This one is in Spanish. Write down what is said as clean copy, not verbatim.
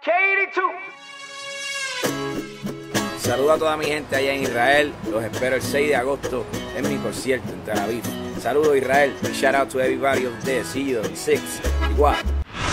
Saludo a toda mi gente allá en Israel. Los espero el 6 de agosto en mi concierto en Tel Aviv. Saludos Israel. Shout out to everybody over there. See you on 6. Igual.